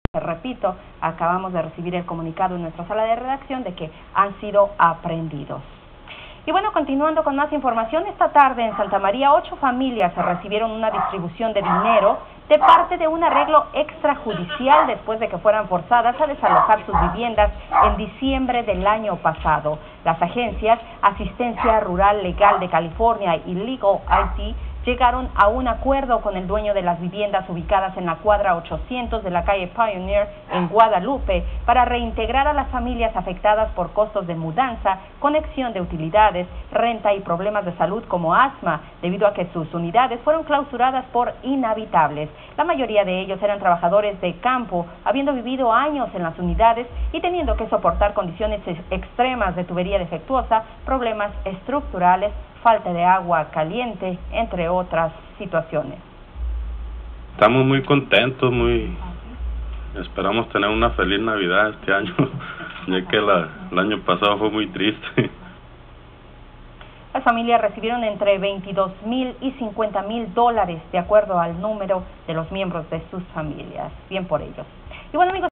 Repito, acabamos de recibir el comunicado en nuestra sala de redacción de que han sido aprehendidos. Y bueno, continuando con más información, esta tarde en Santa María 8 familias recibieron una distribución de dinero de parte de un arreglo extrajudicial después de que fueran forzadas a desalojar sus viviendas en diciembre del año pasado. Las agencias Asistencia Rural Legal de California y Legal IT llegaron a un acuerdo con el dueño de las viviendas ubicadas en la cuadra 800 de la calle Pioneer en Guadalupe para reintegrar a las familias afectadas por costos de mudanza, conexión de utilidades, renta y problemas de salud como asma, debido a que sus unidades fueron clausuradas por inhabitables. La mayoría de ellos eran trabajadores de campo, habiendo vivido años en las unidades y teniendo que soportar condiciones extremas de tubería defectuosa, problemas estructurales, falta de agua caliente, entre otras situaciones. Estamos muy contentos, esperamos tener una feliz Navidad este año, ya que el año pasado fue muy triste. Las familias recibieron entre $22,000 y $50,000 de acuerdo al número de los miembros de sus familias. Bien por ellos. Y bueno, amigos,